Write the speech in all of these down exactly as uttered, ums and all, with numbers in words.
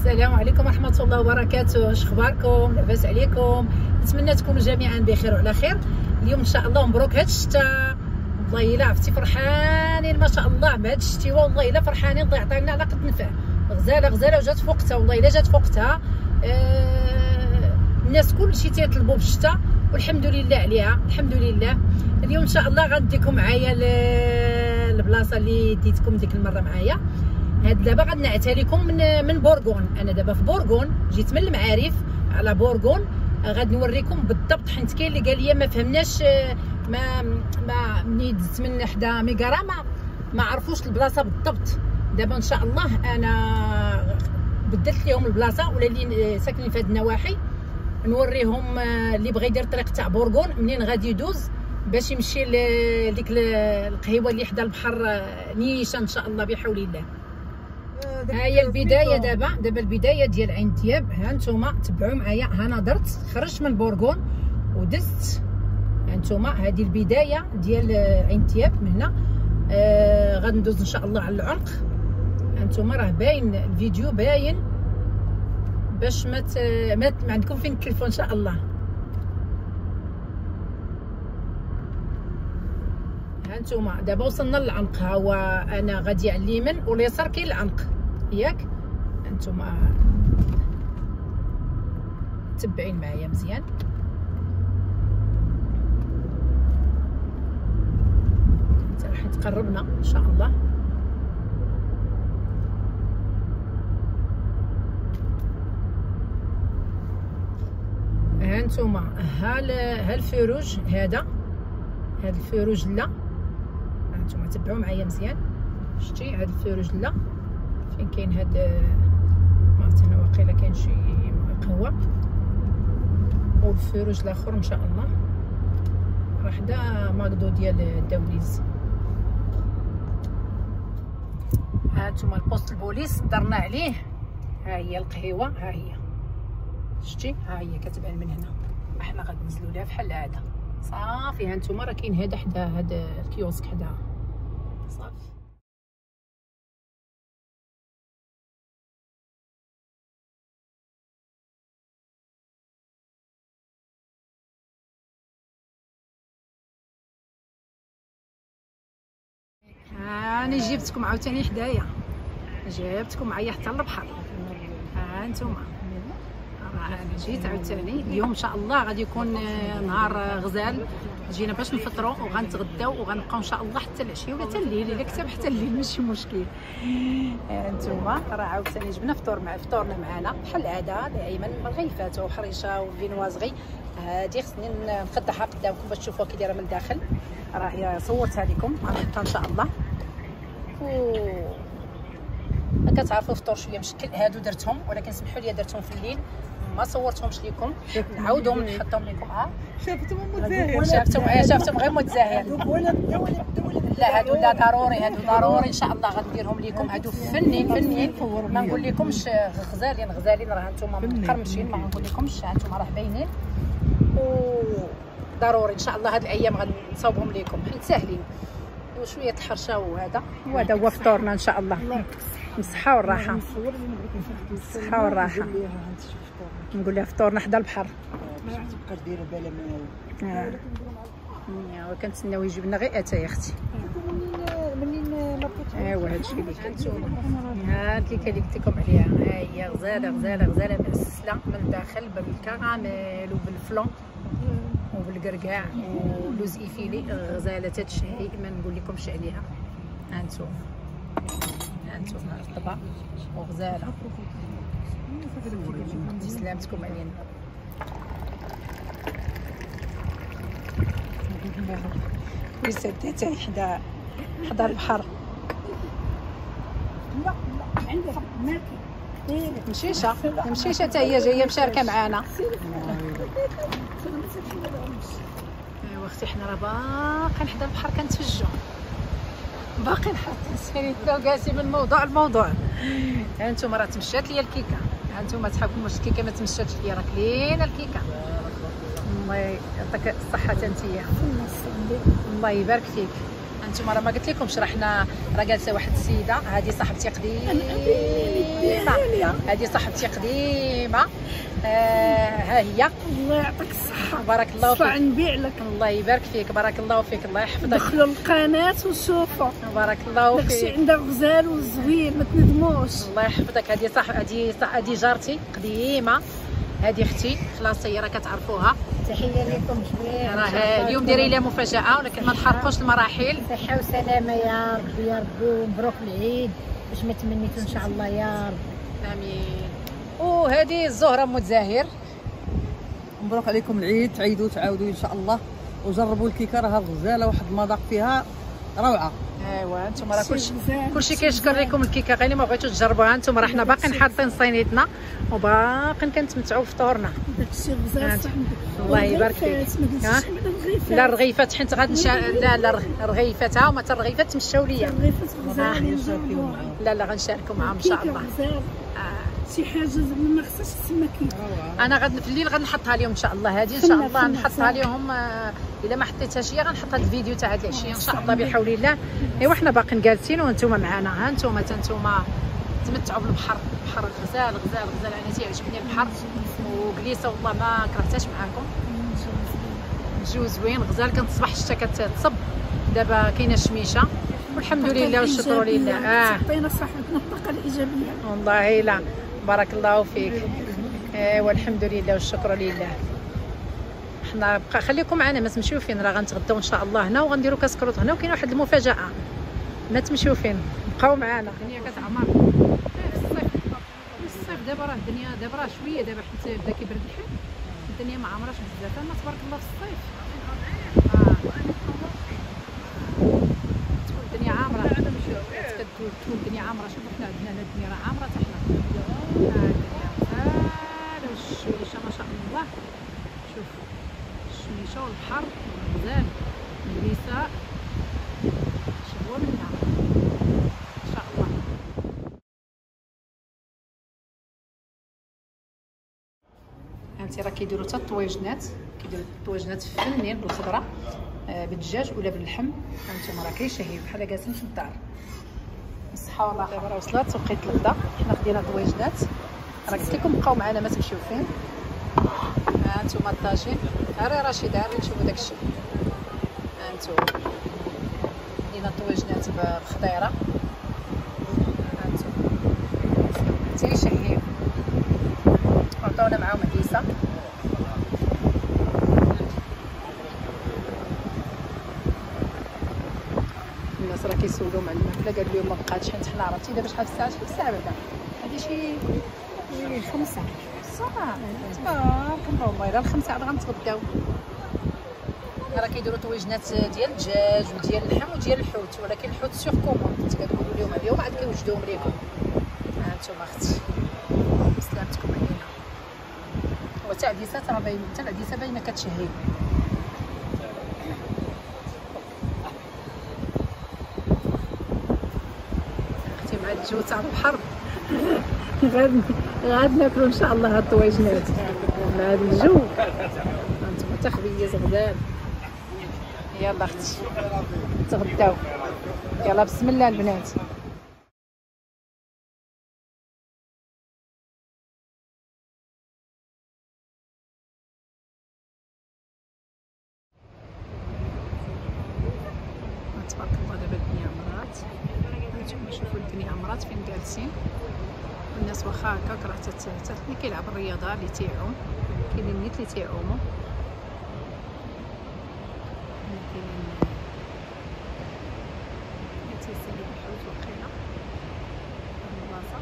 السلام عليكم ورحمة الله وبركاته. اش اخباركم؟ لاباس عليكم؟ نتمنى تكونوا جميعا بخير وعلى خير. اليوم ان شاء الله مبروك هاد الشتاء، والله الا عرفتي فرحانين ما شاء الله بهاد الشتي، والله الا فرحانين. الله يعطينا على قد نفع. غزاله غزاله وجات فوقتها، والله الا جات فوقتها. آه الناس كلشي تيطلبوا بالشتاء والحمد لله عليها، الحمد لله. اليوم ان شاء الله غنديكم معايا البلاصه اللي ديتكم ديك المره معايا. هاد دابا غنعتها لكم من من بورغون. انا دابا في بورغون، جيت من المعارف على بورغون. غادي نوريكم بالضبط، حيت كاين اللي قال لي ما فهمناش، ما ما ملي دزت من حدا ميغارا ما ما عرفوش البلاصه بالضبط. دابا ان شاء الله انا بدلت لهم البلاصه، ولا اللي ساكنين في هاد النواحي نوريهم. اللي بغى يدير الطريق تاع بورغون منين غادي يدوز باش يمشي لديك القهيوه اللي حدا البحر نيشان ان شاء الله بحول الله. ها هي البدايه دابا دابا البدايه ديال عين تياب. ها نتوما تبعوا معايا. ها انا درت خرجت من بورغون ودزت. ها نتوما هذه البدايه ديال عين تياب. من هنا آه غادي ندوز ان شاء الله على العمق. ها نتوما راه باين الفيديو باين باش ما ما عندكم فين تكلفوا ان شاء الله. ها نتوما دابا وصلنا للعنق. ها هو انا غادي على اليمين واليسار كاين العنق ياك. انتما تبعين معايا مزيان. حتى راح تقربنا ان شاء الله. ها انتما ها ها الفروج هذا هذا الفروج لا. هانتوما تبعوا معايا مزيان. شتي هاد الفروج لا فين كاين هاد ما عرفت انا، واقيلا كاين شي قهوه. والفروج الاخر ان شاء الله راه حدا ماكدو ديال الدوليز. هانتوما البوست البوليس درنا عليه. ها هي القهيوه، ها هي شتي، ها هي كتبان من هنا. احنا غادي ننزلوا لها بحال هذا صافي. هانتوما راه كاين هذا حدا هذا الكيوسك حدا صافي. هاني جبتكم عاوتاني حدايا، جبتكم معايا حتى للبحر. ها انتم راه انا جيت عاوتاني اليوم ان شاء الله غادي يكون نهار غزال. جينا باش نفطروا وغنتغداو وغنبقاو ان شاء الله حتى العشيه ولا حتى الليل، الا كتب حتى الليل ماشي مشكل. انتما راه عاوتاني جبنا فطور مع فطورنا معنا بحال العاده دائما مرغيفات وحريشه وفينوازغي. هادي خصني نقدحها قدامكم باش تشوفوها كي دايره من الداخل. راه صورتها لكم غنحطها ان شاء الله. و كتعرفوا فطور شويه مشكل هادو درتهم، ولكن سمحوا لي درتهم في الليل ما صورتهمش لكم، نعاودهم نحطهم لكم. ها شافتهم متزاهر، شافتهم شافتهم غير متزاهر. لا هادو لا ضروري، هادو ضروري ان شاء الله غنديرهم لكم. هادو فنين فنين ما نقول لكمش غزالين غزالين. راه نتوما مقرمشين ما نقول لكمش. هانتوما راه باينين وضروري ان شاء الله هاد الايام غنصاوبهم لكم حيت ساهلين وشويه الحرشه. وهذا وهذا هو فطورنا ان شاء الله. بالصحه والراحه، بالصحه والراحه. نقول لها فطورنا حدا البحر. تبقى دايره بالا اه وكنتسناو يجيب لنا غير اتاي اختي. منين ما ايوا هادشي اللي هانتوما هاد اللي قلت لكم عليها. ها هي غزاله غزاله غزاله مسله من الداخل بالكراميل وبالفلون وبالقرقاع ولوز ايفيلي. غزاله تتشهي ما نقول لكمش عليها. هانتوما هانتوما رطبه وغزاله. سلامتكم علينا. ويسديتي حدا حدا البحر. لا لا عندك ماكي مشيشه مشيشه حتى هي جايه مشاركه معانا. ايوا اختي حنا راه باقيين حدا البحر كنتفجوا، باقيين حاطين جالسين من موضوع الموضوع. ها انتم راه تمشات ليا الكيكه. ها انتم تحبوا واش الكيكه ما تمشاتش ليا، راه كلينا الكيكه. الله يعطيك الصحه انتيا، الله يبارك فيك. انتم راه ما قلت لكمش راه حنا راه جالسه واحد السيده هذه صاحبتي قديمه، هذه صاحبتي قديمه. آه ها هي. الله يعطيك الصحة. بارك الله فيك. نبيع لك. الله يبارك فيك. بارك الله فيك. الله يحفظك. دخلوا القناة وشوفوا. بارك الله فيك. داكشي عندها غزال وزوين ما تندموش. الله يحفظك. هذه صح هذه هذه جارتي قديمه. هذه اختي خلاص هي راه كتعرفوها. تحية لكم جميعا. راه اليوم دايرين لها مفاجأة ولكن ما نحرقوش المراحل. صحة وسلامة يا ربي يا ربي ومبروك العيد باش ما تمنيتو ان شاء الله يا رب. امين. وهذه الزهرة ام زاهر. مبروك عليكم العيد، تعيدوا تعاودوا ان شاء الله وجربوا الكيكه راها غزاله واحد المذاق فيها روعه. ايوا انتم راه كلشي كلشي كيشكر لكم الكيكه غير ما بغيتوش تجربوها. انتم راه حنا باقيين حاطين صينيتنا وباقيين كنتمتعوا بفطورنا. داكشي غزال صاحبي. الله يبارك فيك. ها لا الرغيفات حيت غادي نشا لا لا الرغيفات ها هما حتى الرغيفات تمشاو ليا. الرغيفات غزال. لا لا غنشاركوا معاهم ان شاء الله. آه. شي حاجه زعما ما خصهاش تسمى كيكه. انا غد في الليل غنحطها لهم ان شاء الله. هذه ان شاء الله نحطها لهم. آه الا ما حطيتهاش هي غنحط هذا الفيديو تاع هذه العشيه ان شاء الله بحول الله. ايوا حنا باقيين جالسين وانتم معنا. ها انتم حتى انتم تمتعوا بالبحر. البحر غزال غزال غزال. انا تيعجبني البحر وجليسه والله ما كرهتهاش معاكم. الجو زوين غزال. كانت الصباح الشتا كتصب دابا كاينه الشميشه والحمد لله والشكر لله. اه عطينا صاحبتنا الطاقه الايجابيه والله. لا بارك الله فيك. ايوا الحمد لله والشكر لله. حنا بقى خليكم معنا ما تمشيو فين. راه غنتغداو ان شاء الله هنا وغنديروا كاس كروط هنا وكاين واحد المفاجاه. ما تمشيو فين بقاو معنا. الدنيا كتعمر في الصيف. في الصيف دابا راه الدنيا دابا راه شويه دابا حيت بدا كيبرد الحال. الدنيا ما عمرهاش بزاف. اما تبارك الله في الصيف اه تكون الدنيا عامره. كتقول تكون الدنيا عامره. شوفوا حنا عندنا هنا الدنيا راه عامره حتى حنا. اه الدنيا غزاله والشميشه ما شاء الله. شوف الشميشه والبحر والغزال النساء شبوه منها ان شاء الله. هانتي راه كيديروا حتى الطواجنات. كيديروا الطواجنات فنين بالخضره آه بالدجاج ولا باللحم. هانتوما راه كيشهيو بحال جالسين في الدار. بالصحه والراحه. دابا راه وصلت وقيت الغدا. حنا خدينا الطواجنات. راه قلت لكم بقاو معنا ما تمشيو فين. ها انتم الطاجين. ها راه رشيد ها نشوفوا داك الشيء. ها انتم خدينا الطواجنات بالخضيره. ها انتم تيشهيو. عطاونا معاهم عديسه. الناس راه كيسولوا مع الماكله. قال لهم ما بقاتش حيت حنا عرفتي دابا شحال الساعه. شحال الساعه بعدا؟ هادي شي خمسة. صافا تبارك الله. والله الا الخمسة عاد غنتغداو. راه كيديروا طويجنات ديال الدجاج وديال اللحم وديال الحوت ولكن الحوت سيغ كوموند. كتقولوا لهم اليوم عاد كيوجدوهم لكم. ها انتم اختي سلامتكم علينا. وتا عديسات راه باين حتى العديسه باينه كتشهي. اختي مع الجو تاع البحر غاد غاد ناكلوا ان شاء الله هاد الطواجنات مع هاد الجو. انتم تخبيز غزال. يلا اختي تغداو. يلا بسم الله البنات. تبارك الله دابا الدنيا عمرات. هانتوما شوفوا الدنيا عمرات فين جالسين. الناس واخا هكاك راه حتى اللي كيلعب الرياضه اللي تيعوم. كاينين نيت اللي تيعوموا. كاينين اللي تيسالوا بالحوت وقيله هاد البلاصه.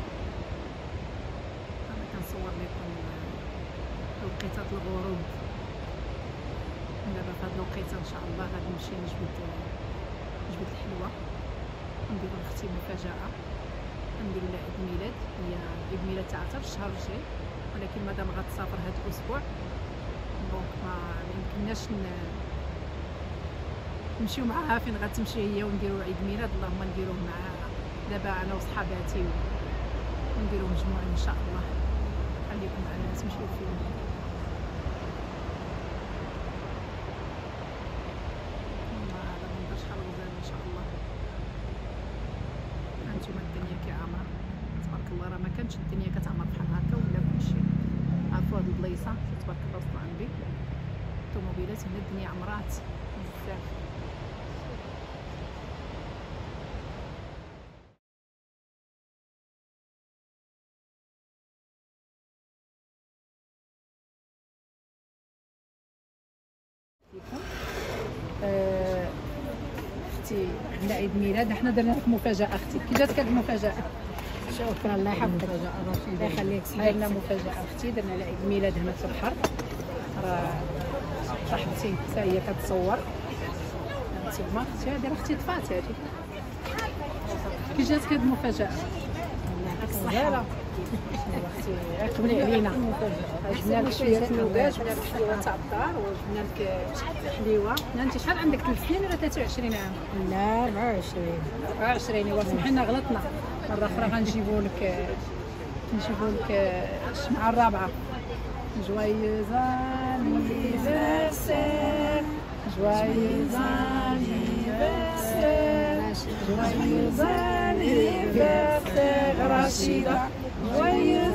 انا كنصور لكم توقيتات الغروب. دابا في هاد الوقيته ان شاء الله غادي نمشي نجبد نجبد الحلوه ونديرو لاختي مفاجاه. ندير لها عيد ميلاد. هي عيد ميلاد تاعها حتى في الشهر الجاي ولكن مادام غتسافر هاد الاسبوع دونك ما يمكنناش نمشيو معاها فين غتمشي هي ونديرو عيد ميلاد. اللهم نديروه معاها دابا انا وصحاباتي ونديرو مجموعه ان شاء الله. خليكم معنا ما تمشيو فين. هانتوما الدنيا كي عامره تبارك الله. راه ما كانتش الدنيا كتعمر بحال شوفوا هاد البلايصه تبارك الله وصل عندي الطوموبيلات هنا الدنيا عمرات بزاف. آه، اختي عندنا عيد ميلاد، حنا درنا لك مفاجاه اختي. كي جاتك هاد المفاجاه؟ شكرا الله يحفظك الله يخليك. درنا مفاجاه اختي، درنا لها عيد ميلاد هنا في البحر. راه صاحبتي حتى هي كتصور. هانتوما اختي، هادي راه اختي طفات هادي. كي جاتك هاد المفاجاه؟ غزاله اختي، قبلي علينا. جبنا لك شويه النوكاج، جبنا لك حليوه تاع الدار، وجبنا لك حليوه. انت شحال عندك؟ ثلاث سنين ولا ثلاثة وعشرين عام؟ لا أربعة وعشرين. أربعة وعشرين. ايوا سمحي لنا غلطنا، مره اخرى غنجيبوا لك نجيبوا لك الشمعه الرابعه. جوايز انيفرسير، جوايز انيفرسير، جوايز انيفرسير رشيده، جوايز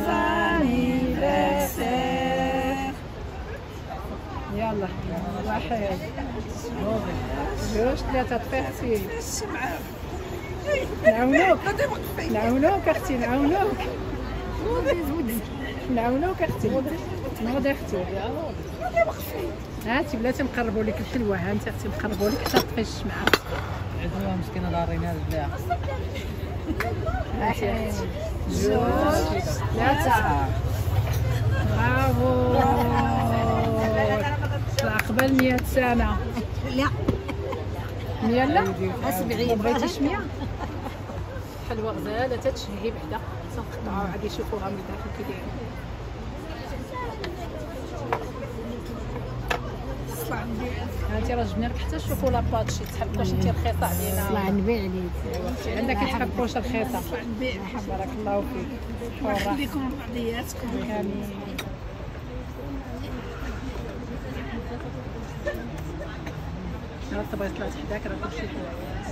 انيفرسير. يلا واحد جوج ثلاثة طفيحتي. نعاونوك نعاونوك اختي، نعاونوك نعاونوك اختي. نوضي اختي، هاتي بلاتي نقربوا لك الحلوه. ها انت اختي نقربوا لك حتى طفي الشمعه. عدوها مسكينه دارينا رجليها. هاتي اختي. جوج ثلاثة. برافو. قبل مية سنة. لا مية لا سبعين. بغيتيش مية؟ حلوة غزالة تتشهي بعدا. صنقطعو عاد يشوفوها من الداخل كي دايرين. هانتي راه جبنا لك حتى الشوكولا باتشي. تحب واش انت رخيصة علينا؟ الله نبيع عليك. عندك كتحب واش رخيصة؟ بارك الله فيك. الله يخليكم بعضياتكم. آمين. راه تبغي طلعت حداك راه كلشي حوايج.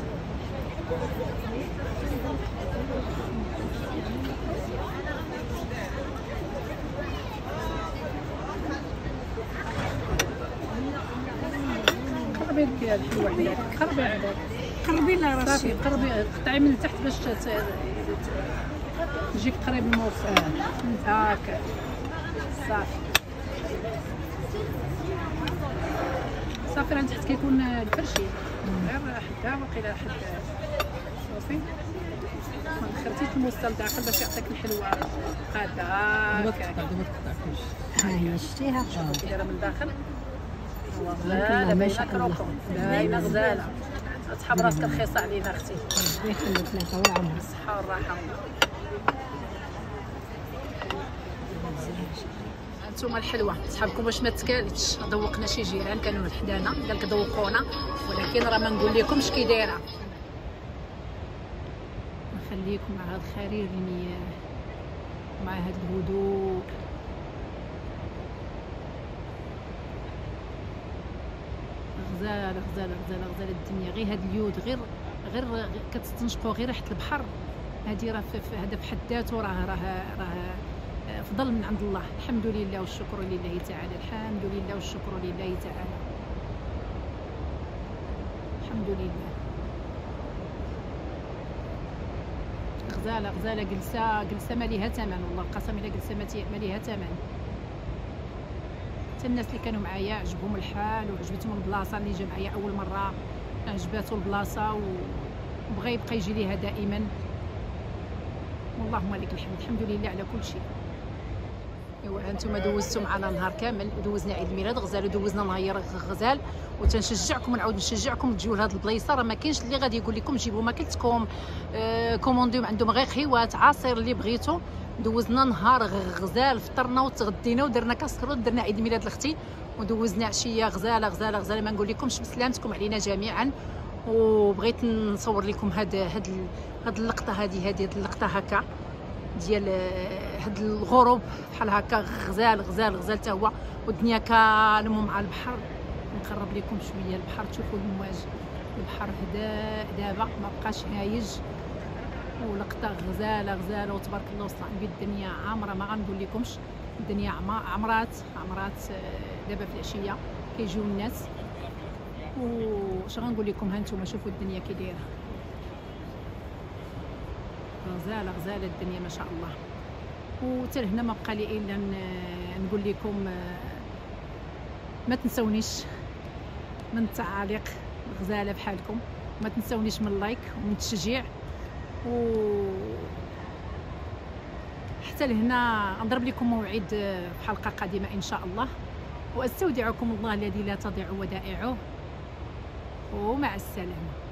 قربي لك الحلوه عندك، قربي عندك، قربي لها راه صافي قربي قطعي من تحت باش تجيك قريب من الوسط. هاكا صافي صافي. راه تحت كيكون الفرشي غير حدا وقيله حد صافي. ما دخلتيش الموصل داخل باش يعطيك الحلوه قاده هاكا. ها هي شتيها كي دايره من الداخل. غزاله باينه كروكم، باينه غزاله. تحب راسك رخيصه علينا اختي. الله يخليك لك والعمر. بالصحه والراحه. هانتوما الحلوه صحابكم واش ما تكالتش. ذوقنا شي جيران كانوا حدانا قال لك ذوقونا، ولكن راه ما نقول لكمش كي دايره. نخليكم مع هاد الخرير المياه، مع هاد الهدوء. غزاله غزاله غزاله غزاله الدنيا. غير هاد اليود غير غير كتستنشقوا غير ريحه البحر. هادي راه هذا بحد ذاته راه راه راه فضل من عند الله. الحمد لله والشكر لله تعالى. الحمد لله والشكر لله تعالى. الحمد لله. غزاله غزاله جلسه جلسه ما ليها ثمن والله القسم الا جلسه ما ليها ثمن. حتى الناس اللي كانوا معايا عجبهم الحال وعجبتهم البلاصه. اللي جا معايا اول مره عجباتو البلاصه وبغى يبقى يجي ليها دائما. واللهم لك الحمد. الحمد لله على كل شيء. ايوا هانتوما دوزتوا معنا نهار كامل، دوزنا عيد الميلاد غزال ودوزنا نهار غزال. وتنشجعكم ونعاود نشجعكم تجيو لهاد البلايصه. راه ما كاينش اللي غادي يقول لكم جيبوا ماكلتكم، آه كومونديو عندهم غير خيوات عصير اللي بغيتو. دوزنا نهار غزال، فطرنا وتغدينا ودرنا كاسكروت، درنا عيد الميلاد لاختي ودوزنا عشيه غزاله غزاله غزاله. ما نقول لكمش بسلامتكم علينا جميعا. وبغيت نصور لكم هاد هاد هاد اللقطه هذه هذه اللقطه هكا ديال هاد الغروب بحال هكا. غزال غزال غزال حتى هو، والدنيا كالم مع البحر. نقرب لكم شويه البحر تشوفوا المواج. البحر هدا دابا ما بقاش هايج. ولقطه غزاله غزاله وتبارك الله وصل عندي الدنيا عامره ما غنقول لكمش. الدنيا عمرات عمرات دابا في العشيه كيجيو الناس. واش غنقول لكم، ها نتوما شوفوا الدنيا كي دايره، غزاله غزاله الدنيا ما شاء الله. وحتى هنا ما بقى لي الا نقول لكم ما تنسونيش من التعاليق غزاله بحالكم، ما تنسونيش من اللايك ومن التشجيع. و حتى لهنا نضرب لكم موعد في حلقه قادمه ان شاء الله، واستودعكم الله الذي لا تضيع ودائعه، ومع السلامه.